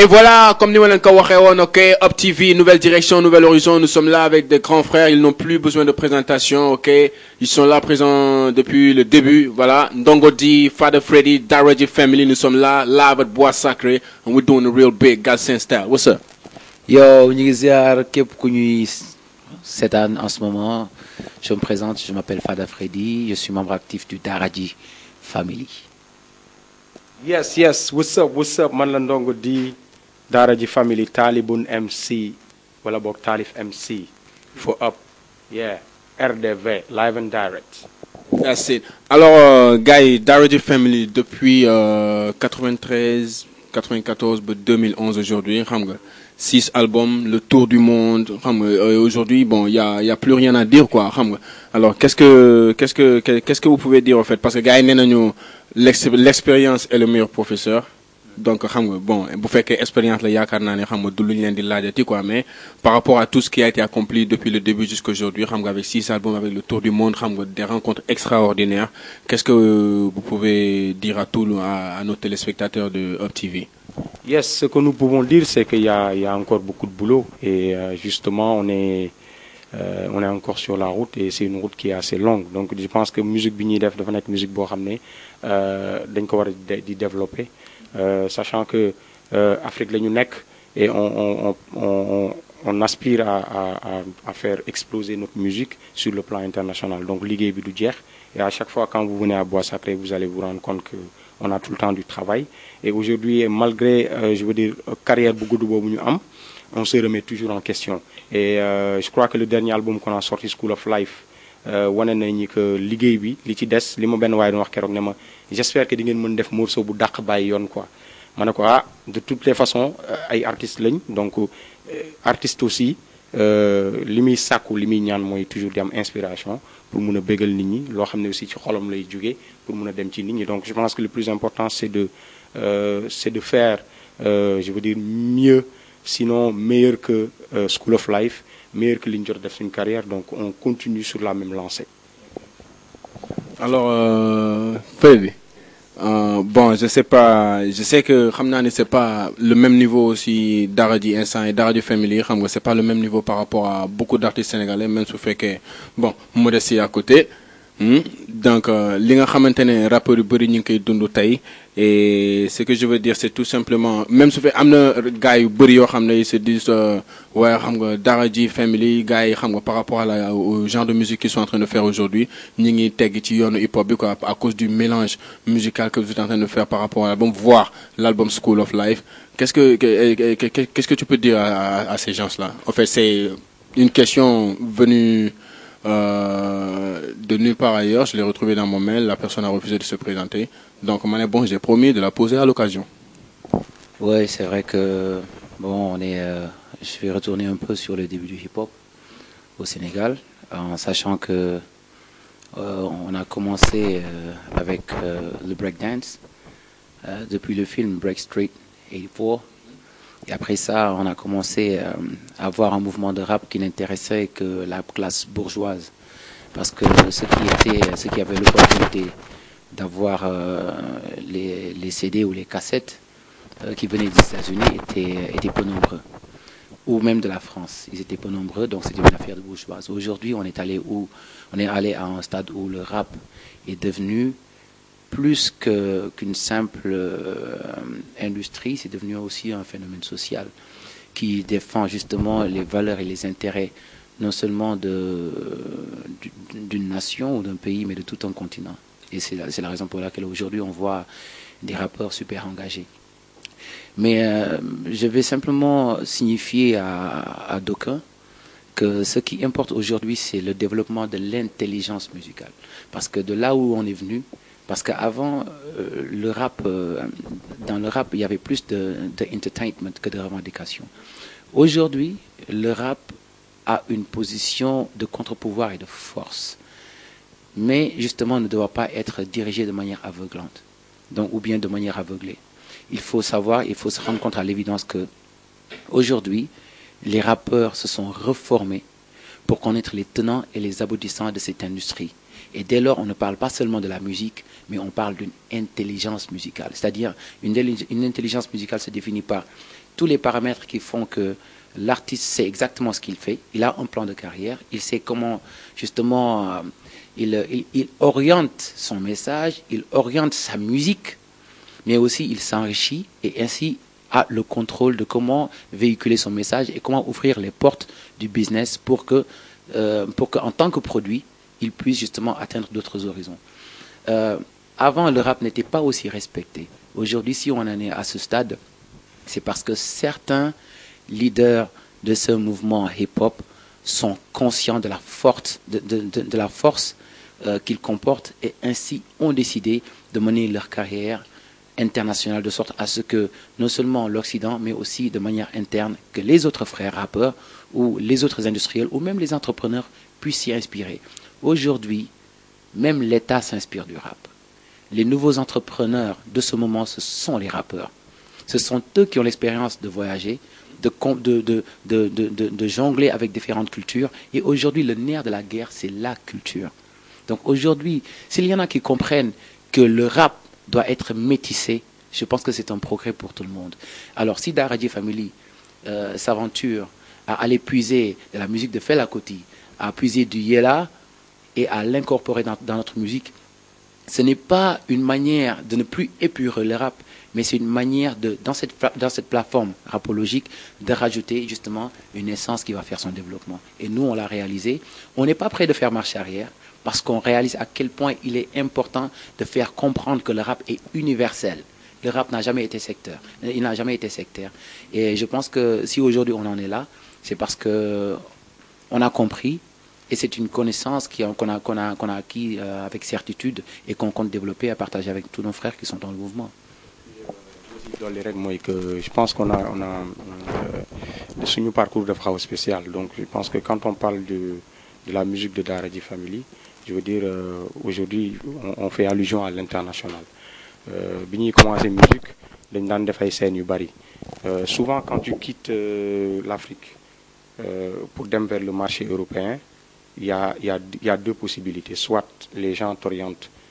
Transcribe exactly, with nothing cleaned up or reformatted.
Et voilà, comme nous l'avons dit, ok, Up T V, nouvelle direction, nouvel horizon. Nous sommes là avec des grands frères. Ils n'ont plus besoin de présentation, ok. Ils sont là présents depuis le début. Voilà, Ndongo D, Father Freddy, Daraji Family. Nous sommes là, live at Bois Sacré, and we're doing a real big Galsen style. What's up? Yo, ñu ngi ziar képp ku ñuy seetaan en ce moment. Je me présente, je m'appelle Father Freddy. Je suis membre actif du Daraji Family. Yes, yes. What's up, what's up? Man la Ndongo D, Daraji Family, Talibun M C, wala boog Talif M C, for Up, yeah, R D V, live and direct. That's it. Alors, euh, gars, Daraji Family depuis euh, quatre-vingt-treize, quatre-vingt-quatorze, deux mille onze aujourd'hui, xam nga. Six albums, le tour du monde. Euh, aujourd'hui, bon, il y a, y a plus rien à dire, quoi. Alors, qu'est-ce que, qu'est-ce que, qu'est-ce que vous pouvez dire en fait? Parce que gars, l'expérience est le meilleur professeur. Donc, bon, vous faites que l'expérience, il y a quoi. Mais par rapport à tout ce qui a été accompli depuis le début jusqu'à aujourd'hui, avec six albums, avec le tour du monde, des rencontres extraordinaires, qu'est-ce que vous pouvez dire à tous, à, à nos téléspectateurs de Up T V? Yes, ce que nous pouvons dire, c'est qu'il y a, il y a encore beaucoup de boulot et euh, justement, on est, euh, on est encore sur la route et c'est une route qui est assez longue. Donc, je pense que musique bi ñuy def dafa nekk musique boo xam ne dañ ko war a di développer, euh, sachant que euh, Afrique la ñu nekk et on, on, on, on, on aspire à, à, à faire exploser notre musique sur le plan international. Donc, liggéey bi du jeex et à chaque fois quand vous venez à Bois Sacré, vous allez vous rendre compte que on a tout le temps du travail. Et aujourd'hui, malgré, euh, je veux dire, carrière beaucoup de bobu ñu am, on se remet toujours en question. Et euh, je crois que le dernier album qu'on a sorti, School of Life, euh, wane nañu que liggéey bi li ci des li ma benn waaye doon wax keroog ne ma j'espère que di ngeen mën def morceau bu dàq bàyyi yoon quoi. Ma ne ko ah de toutes les façons ay artistes lañ donc euh, artistes aussi euh, li muy sàkku li muy ñaan mooy toujours di am inspiration pour mun a bégal nit ñi loo xam ne aussi ci xolam lay jógee pour mun a dem ci nit ñi. Donc je pense que le plus important c'est de euh, c'est de faire euh, je veux dire mieux sinon meilleur que euh, School of Life, meilleur que li ñu jot def suñu carrière. Donc on continue sur la même lancée. Alors euh, Freddy, euh, bon je sais pas, je sais que xam naa ne c'est pas le même niveau aussi Daraji instant et Daraji Family xam nga c'est pas le même niveau par rapport à beaucoup d'artistes sénégalais même su fekkee bon modestie à côté. Hmm? Donc euh, li nga xamante ne rappeurs yu bëri ñu ngi koy dund tey et ce que je veux dire c'est tout simplement même su fekkee am na gars yu bëri yoo xam ne ils se disent waaye xam nga Daraji Family gars yi xam nga par rapport à la au genre de musique qu'ils sont en train de faire aujourd'hui ñi ngi tegg ci yoonu hip hop bi quoi à cause du mélange musical que vous êtes en train de faire par rapport à l'album voire l'album School of Life. Qu'est-ce que qu'est-ce que tu peux dire à, à, à ces gens-là? En fait c'est une question venue Euh, de nulle part ailleurs. Je l'ai retrouvé dans mon mail, la personne a refusé de se présenter, donc on bon j'ai promis de la poser à l'occasion. Ouais, c'est vrai que bon on est euh, je vais retourner un peu sur le début du hip-hop au Sénégal en sachant que euh, on a commencé euh, avec euh, le breakdance euh, depuis le film Break Street quatre-vingt-quatorze. Et après ça, on a commencé euh, à avoir un mouvement de rap qui n'intéressait que la classe bourgeoise. Parce que ceux qui étaient, ceux qui avaient l'opportunité d'avoir euh, les, les C D ou les cassettes euh, qui venaient des États-Unis étaient, étaient peu nombreux. Ou même de la France. Ils étaient peu nombreux, donc c'était une affaire de bourgeoise. Aujourd'hui, on est allé où, on est allé à un stade où le rap est devenu plus que, qu'une simple euh, industrie, c'est devenu aussi un phénomène social qui défend justement les valeurs et les intérêts non seulement de, d'une nation ou d'un pays, mais de tout un continent. Et c'est la, c'est la raison pour laquelle aujourd'hui on voit des rappeurs super engagés. Mais euh, je vais simplement signifier à, à d'aucuns que ce qui importe aujourd'hui, c'est le développement de l'intelligence musicale. Parce que de là où on est venu, parce qu'avant, euh, le rap, euh, dans le rap, il y avait plus de, de entertainment que de revendication. Aujourd'hui, le rap a une position de contre-pouvoir et de force. Mais justement, ne doit pas être dirigé de manière aveuglante, donc, ou bien de manière aveuglée. Il faut savoir, il faut se rendre compte à l'évidence que aujourd'hui, les rappeurs se sont reformés pour connaître les tenants et les aboutissants de cette industrie. Et dès lors, on ne parle pas seulement de la musique, mais on parle d'une intelligence musicale. C'est-à-dire, une, une intelligence musicale se définit par tous les paramètres qui font que l'artiste sait exactement ce qu'il fait. Il a un plan de carrière. Il sait comment, justement, euh, il, il, il oriente son message, il oriente sa musique, mais aussi il s'enrichit et ainsi a le contrôle de comment véhiculer son message et comment ouvrir les portes du business pour que, euh, pour qu'en tant que produit, il puisse justement atteindre d'autres horizons. Euh, avant, le rap n'était pas aussi respecté. Aujourd'hui, si on en est à ce stade, c'est parce que certains leaders de ce mouvement hip-hop sont conscients de la force, de, de, de, de la force euh, qu'ils comportent et ainsi ont décidé de mener leur carrière internationale de sorte à ce que non seulement l'Occident, mais aussi de manière interne, que les autres frères rappeurs ou les autres industriels ou même les entrepreneurs puissent s'y inspirer. Aujourd'hui, même l'État s'inspire du rap. Les nouveaux entrepreneurs de ce moment, ce sont les rappeurs. Ce sont eux qui ont l'expérience de voyager, de, de, de, de, de, de jongler avec différentes cultures. Et aujourd'hui, le nerf de la guerre, c'est la culture. Donc aujourd'hui, s'il y en a qui comprennent que le rap doit être métissé, je pense que c'est un progrès pour tout le monde. Alors si Dara J Family euh, s'aventure à aller puiser de la musique de Fela Kuti, à puiser du Yella et à l'incorporer dans, dans notre musique, ce n'est pas une manière de ne plus épurer le rap, mais c'est une manière, de, dans, cette, dans cette plateforme rapologique, de rajouter justement une essence qui va faire son développement. Et nous, on l'a réalisé. On n'est pas prêt de faire marche arrière, parce qu'on réalise à quel point il est important de faire comprendre que le rap est universel. Le rap n'a jamais été sectaire. Il n'a jamais été sectaire. Et je pense que si aujourd'hui on en est là, c'est parce qu'on a compris. Et c'est une connaissance qu'on a, qu'on a, qu'on a acquis euh, avec certitude et qu'on compte développer à partager avec tous nos frères qui sont dans le mouvement. Je pense qu'on a, on a euh, sur nos parcours de fraude spécial. Donc je pense que quand on parle de, de la musique de Dara J Family, je veux dire, euh, aujourd'hui, on, on fait allusion à l'international. Euh, Bini commence la musique, l'Indan de Faïsen Yubari. Souvent, quand tu quittes euh, l'Afrique euh, pour aller vers le marché européen, il y a, il y a, il y a deux possibilités. Soit les gens t'orientent